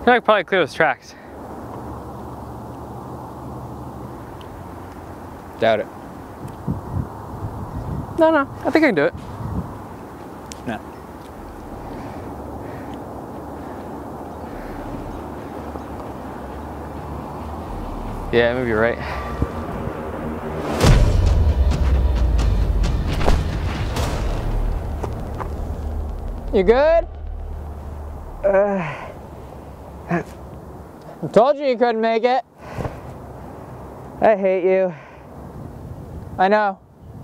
I could probably clear those tracks. Doubt it. No, I think I can do it. No. Yeah, maybe you're right. You good? I told you couldn't make it. I hate you. I know.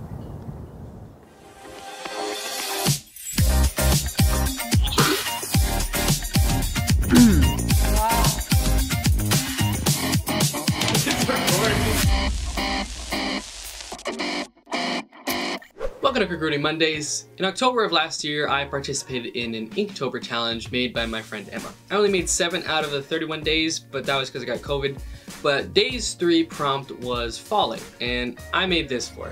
Welcome to Kagrudy Mondays. In October of last year, I participated in an Inktober challenge made by my friend Emma. I only made 7 out of the 31 days, but that was because I got COVID. But day's 3 prompt was falling, and I made this for it.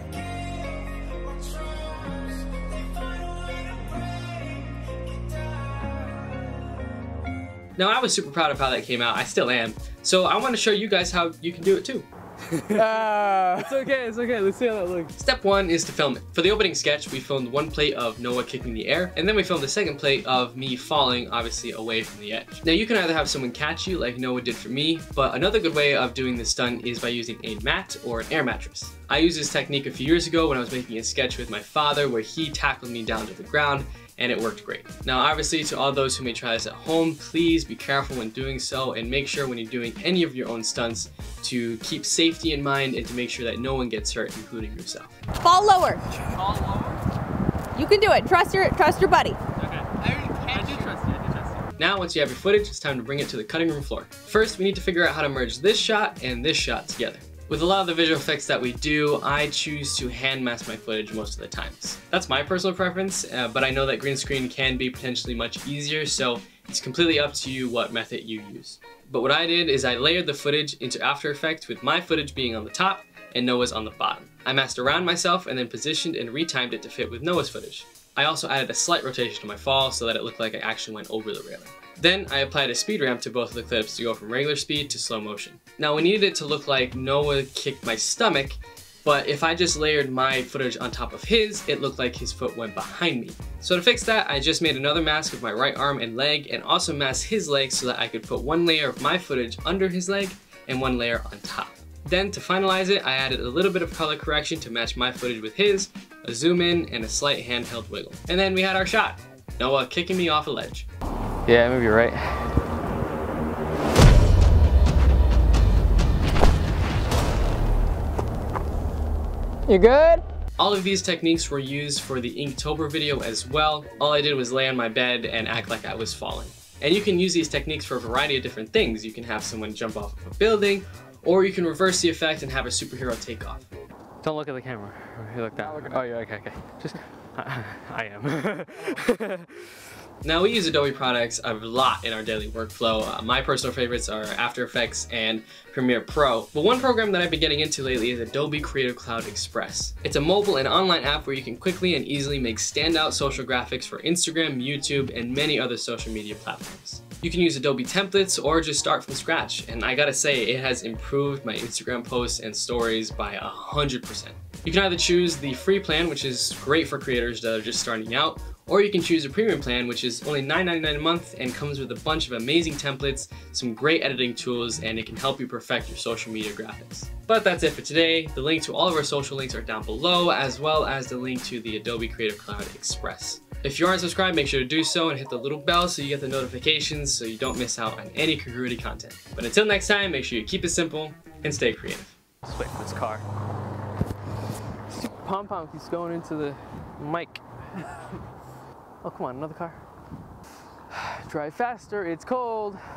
Now, I was super proud of how that came out. I still am. So I want to show you guys how you can do it too. It's okay, let's see how that looks. Step 1 is to film it. For the opening sketch, we filmed one plate of Noah kicking the air, and then we filmed the second plate of me falling, obviously away from the edge. Now you can either have someone catch you like Noah did for me, but another good way of doing this stunt is by using a mat or an air mattress. I used this technique a few years ago when I was making a sketch with my father where he tackled me down to the ground, and it worked great. Now obviously, to all those who may try this at home, please be careful when doing so and make sure when you're doing any of your own stunts to keep safety in mind and to make sure that no one gets hurt, including yourself. Fall lower. Fall lower. You can do it. Trust your buddy. Okay. I do trust you. Now once you have your footage, it's time to bring it to the cutting room floor. First, we need to figure out how to merge this shot and this shot together. With a lot of the visual effects that we do, I choose to hand mask my footage most of the times. That's my personal preference, but I know that green screen can be potentially much easier, so it's completely up to you what method you use. But what I did is I layered the footage into After Effects with my footage being on the top and Noah's on the bottom. I masked around myself and then positioned and retimed it to fit with Noah's footage. I also added a slight rotation to my fall so that it looked like I actually went over the railing. Then I applied a speed ramp to both of the clips to go from regular speed to slow motion. Now we needed it to look like Noah kicked my stomach, but if I just layered my footage on top of his, it looked like his foot went behind me. So to fix that, I just made another mask of my right arm and leg and also masked his leg so that I could put one layer of my footage under his leg and one layer on top. Then to finalize it, I added a little bit of color correction to match my footage with his, a zoom in, and a slight handheld wiggle. And then we had our shot. Noah kicking me off a ledge. Yeah, maybe you're right. You good? All of these techniques were used for the Inktober video as well. All I did was lay on my bed and act like I was falling. And you can use these techniques for a variety of different things. You can have someone jump off of a building, or you can reverse the effect and have a superhero takeoff. Don't look at the camera. You look down. Oh, yeah, okay. Just, I am. Now we use Adobe products a lot in our daily workflow. My personal favorites are After Effects and Premiere Pro. But one program that I've been getting into lately is Adobe Creative Cloud Express. It's a mobile and online app where you can quickly and easily make standout social graphics for Instagram, YouTube, and many other social media platforms. You can use Adobe templates or just start from scratch, and I gotta say, it has improved my Instagram posts and stories by 100%. You can either choose the free plan, which is great for creators that are just starting out, or you can choose a premium plan, which is only $9.99 a month and comes with a bunch of amazing templates, some great editing tools, and it can help you perfect your social media graphics. But that's it for today. The link to all of our social links are down below, as well as the link to the Adobe Creative Cloud Express. If you aren't subscribed, make sure to do so and hit the little bell so you get the notifications so you don't miss out on any Kagrudy content. But until next time, make sure you keep it simple and stay creative. Let's wait for this car. Stupid pom-pom keeps going into the mic. Oh, come on, another car. Drive faster, it's cold.